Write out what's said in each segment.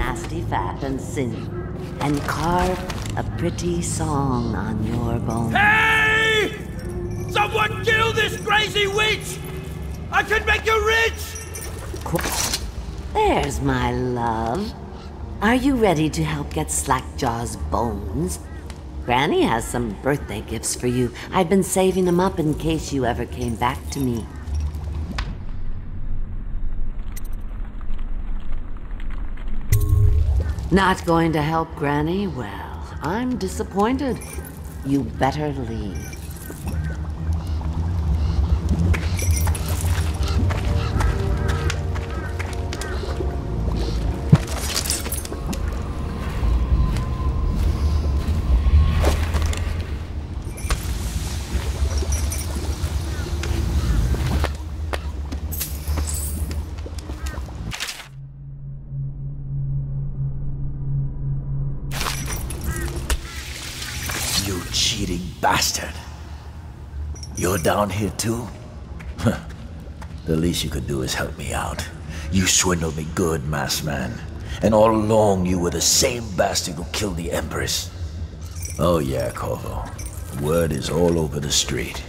nasty fat and sinew, and carve a pretty song on your bones. Hey! Someone kill this crazy witch! I can make you rich! There's my love. Are you ready to help get Slackjaw's bones? Granny has some birthday gifts for you. I've been saving them up in case you ever came back to me. Not going to help Granny? Well, I'm disappointed. You better leave. You cheating bastard. You're down here too? The least you could do is help me out. You swindled me good, masked man. And all along you were the same bastard who killed the Empress. Oh yeah, Corvo. Word is all over the street.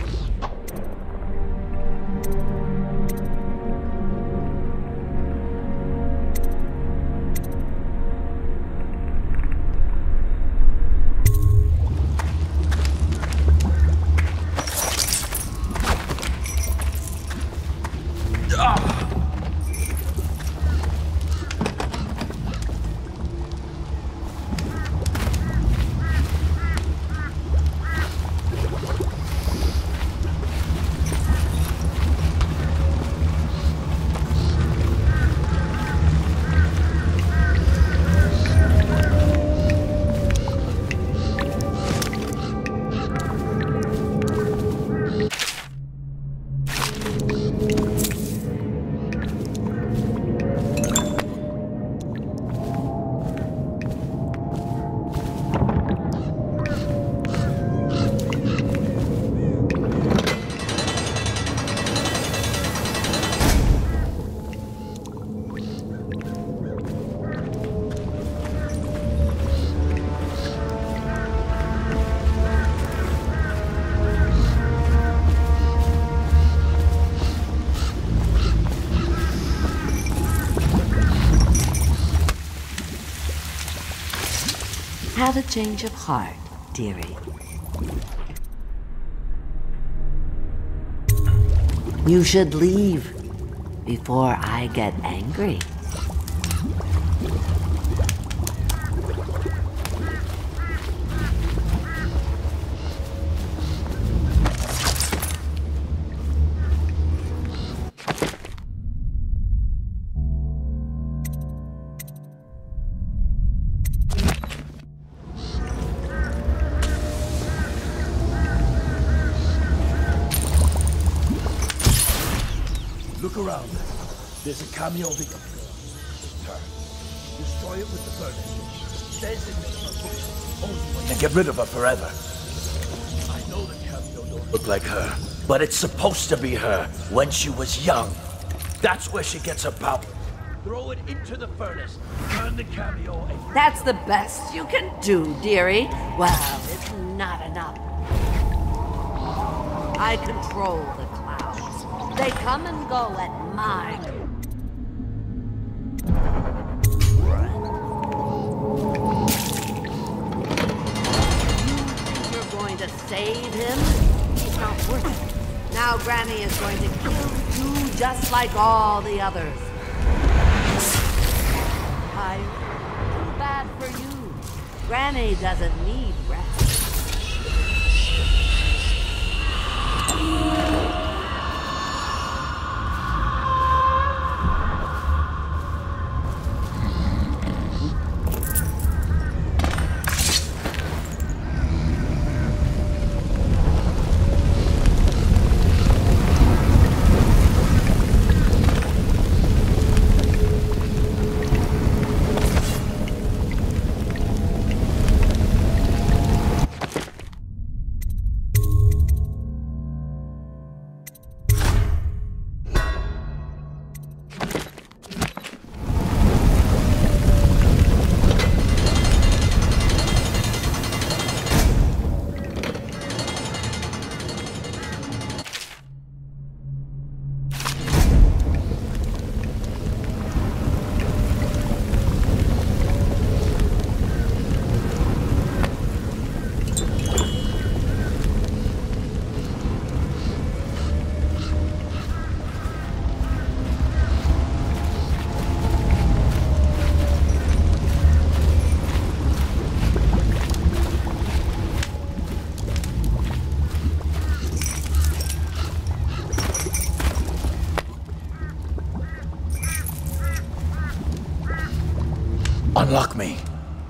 Have a change of heart, dearie. You should leave before I get angry. Look around. There's a cameo of the girl. Her. Destroy it with the furnace. Designate her only and get rid of her forever. I know the cameo don't look like her, but it's supposed to be her when she was young. That's where she gets her power. Throw it into the furnace. Turn the cameo and... That's the best you can do, dearie. Well, it's not enough. I control the clouds. They come and go at my... You think you're going to save him? He's not worth it. Now Granny is going to kill you just like all the others. Tired? Too bad for you. Granny doesn't need rest. Unlock me.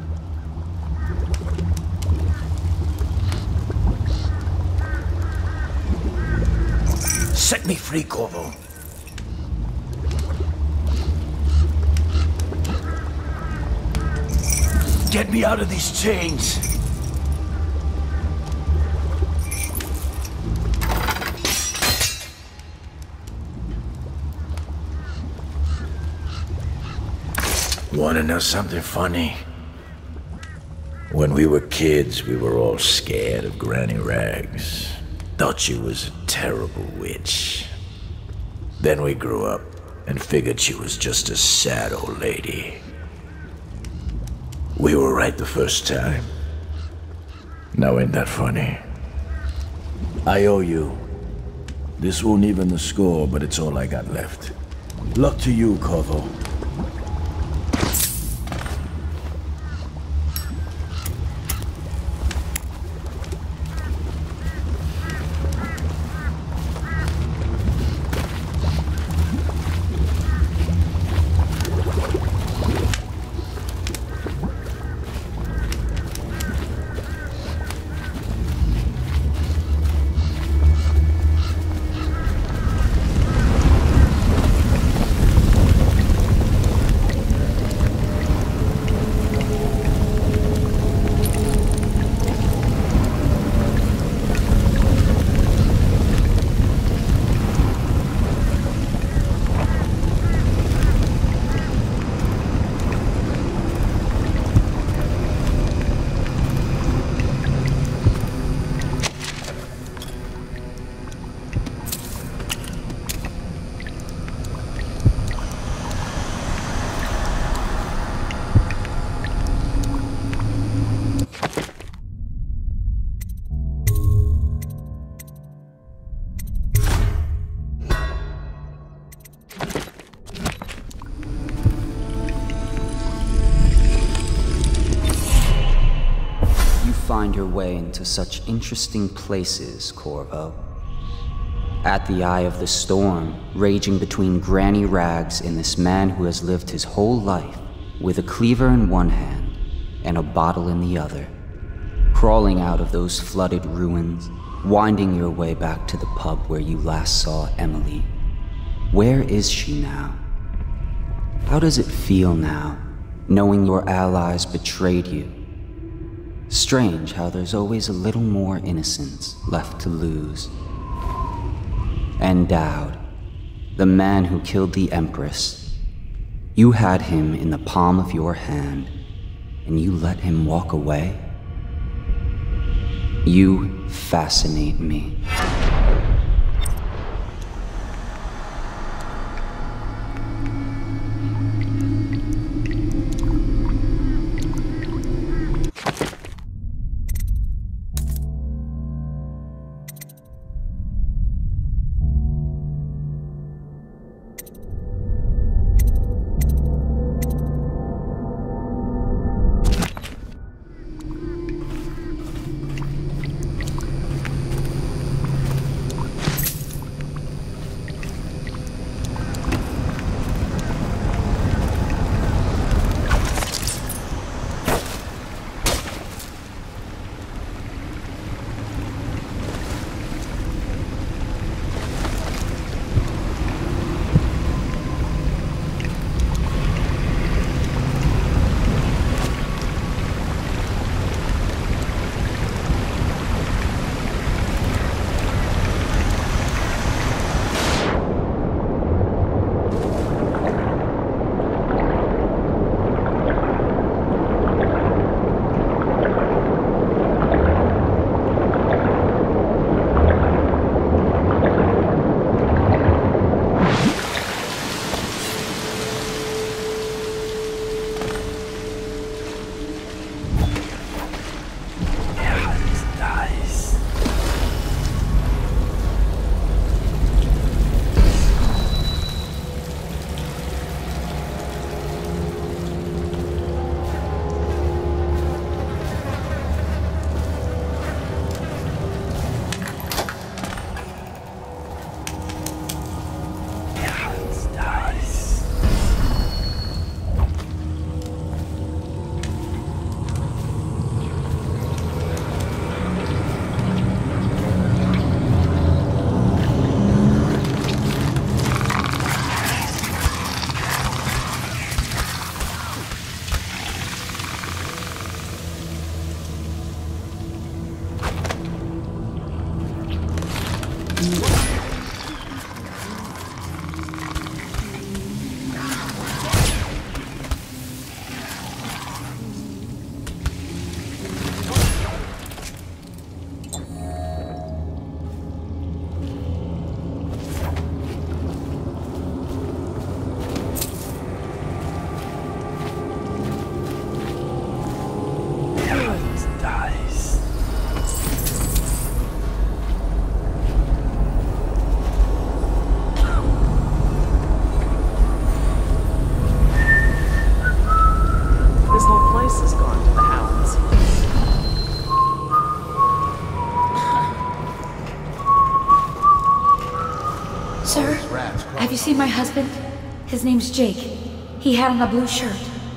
Set me free, Corvo. Get me out of these chains. Wanna know something funny? When we were kids, we were all scared of Granny Rags. Thought she was a terrible witch. Then we grew up and figured she was just a sad old lady. We were right the first time. Now ain't that funny? I owe you. This won't even the score, but it's all I got left. Luck to you, Corvo. Find your way into such interesting places, Corvo. At the eye of the storm, raging between Granny Rags and this man who has lived his whole life with a cleaver in one hand and a bottle in the other. Crawling out of those flooded ruins, winding your way back to the pub where you last saw Emily. Where is she now? How does it feel now, knowing your allies betrayed you? Strange how there's always a little more innocence left to lose. And Daud, the man who killed the Empress. You had him in the palm of your hand, and you let him walk away? You fascinate me. see my husband? His name's Jake. He had on a blue shirt.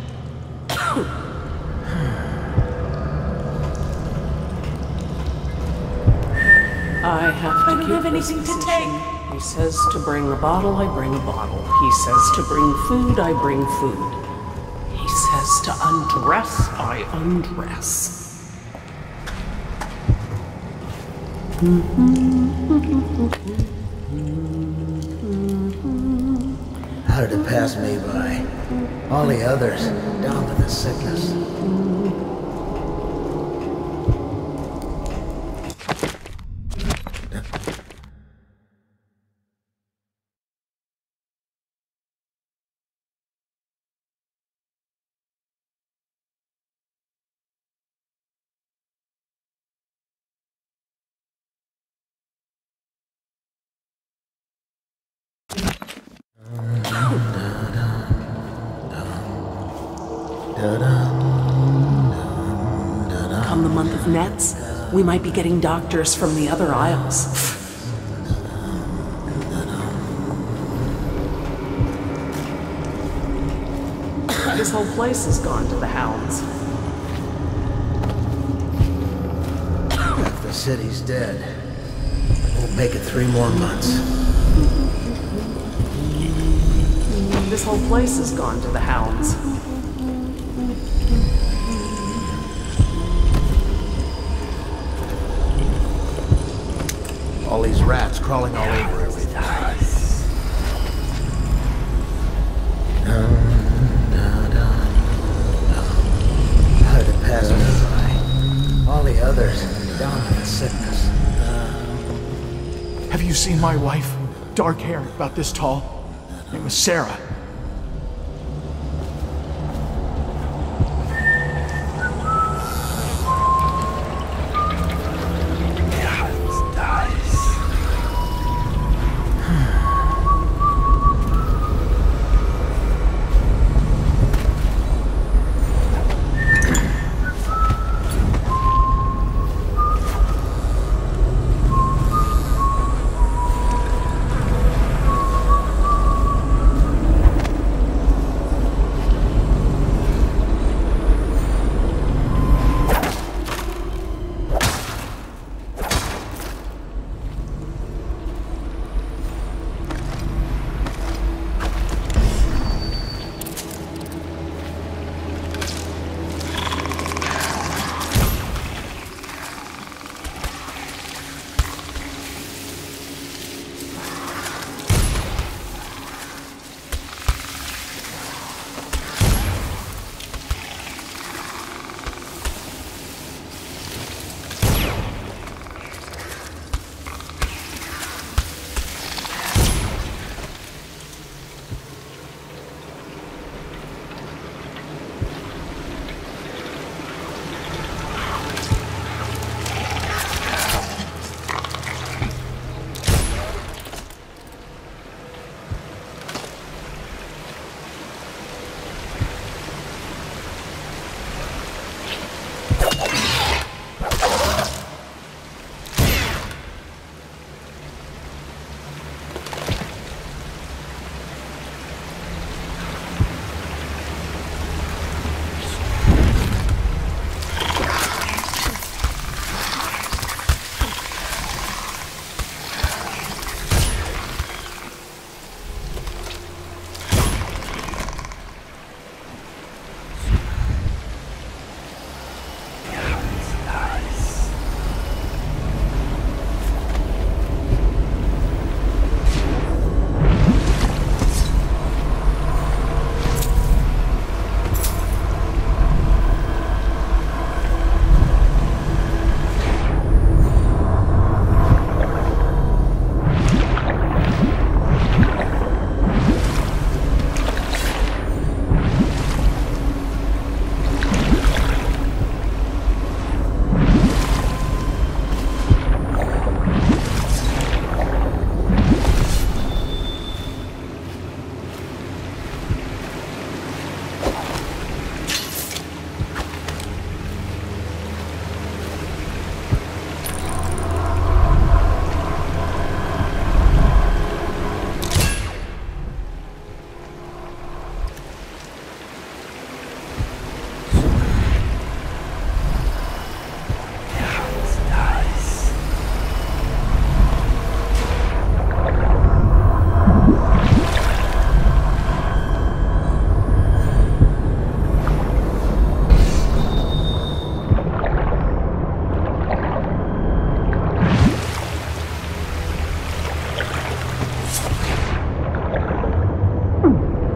I don't have anything to take. He says to bring a bottle, I bring a bottle. He says to bring food, I bring food. He says to undress, I undress. How did it pass me by? All the others, down with the sickness. Come the month of nets, we might be getting doctors from the other isles. This whole place has gone to the hounds. If the city's dead, won't make it 3 more months. This whole place has gone to the hounds. All these rats crawling all over everything. How did it pass me by? All the others, down with the sickness. Have you seen my wife? Dark hair, about this tall. Name was Sarah.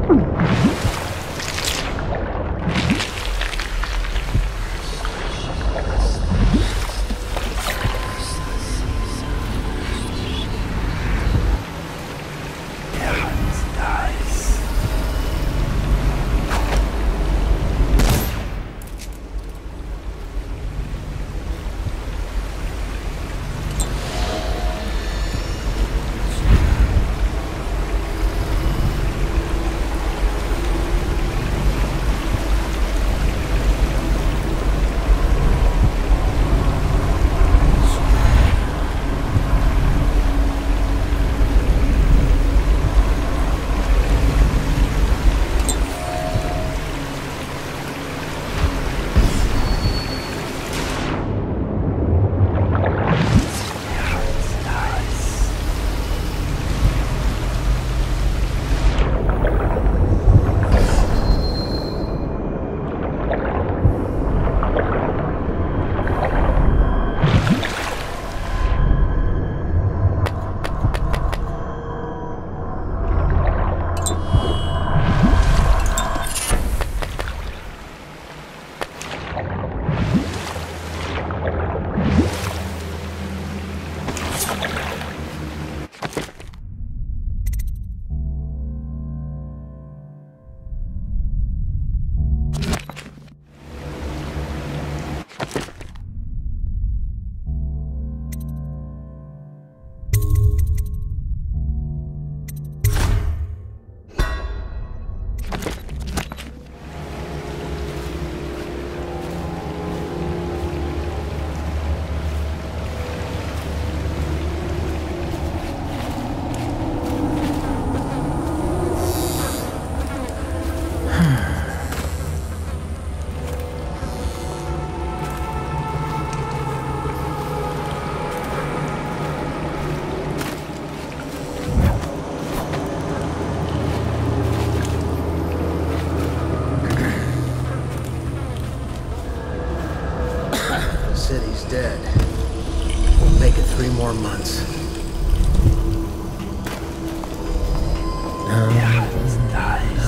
City's dead. We'll make it 3 more months. Yeah, it's nice.